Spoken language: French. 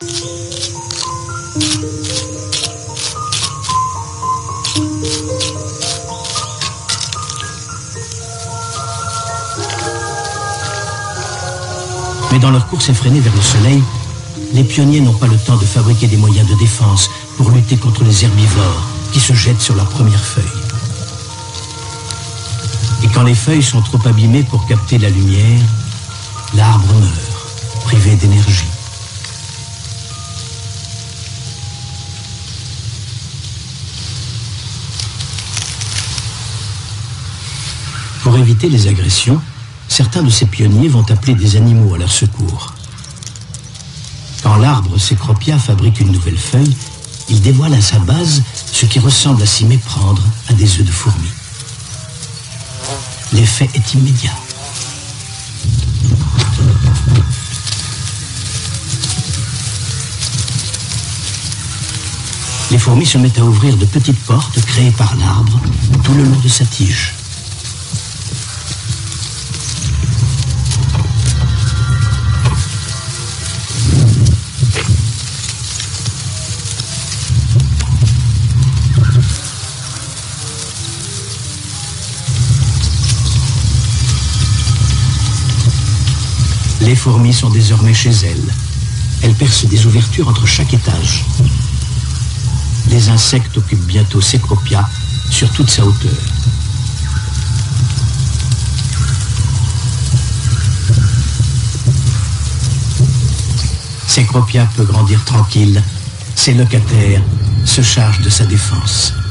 Mais dans leur course effrénée vers le soleil, les pionniers n'ont pas le temps de fabriquer des moyens de défense pour lutter contre les herbivores qui se jettent sur leurs premières feuilles. Et quand les feuilles sont trop abîmées pour capter la lumière, l'arbre meurt, privé d'énergie. Pour éviter les agressions, certains de ces pionniers vont appeler des animaux à leur secours. Quand l'arbre Cecropia fabrique une nouvelle feuille, il dévoile à sa base ce qui ressemble à s'y méprendre à des œufs de fourmis. L'effet est immédiat. Les fourmis se mettent à ouvrir de petites portes créées par l'arbre tout le long de sa tige. Les fourmis sont désormais chez elles. Elles percent des ouvertures entre chaque étage. Les insectes occupent bientôt Cecropia sur toute sa hauteur. Cecropia peut grandir tranquille. Ses locataires se chargent de sa défense.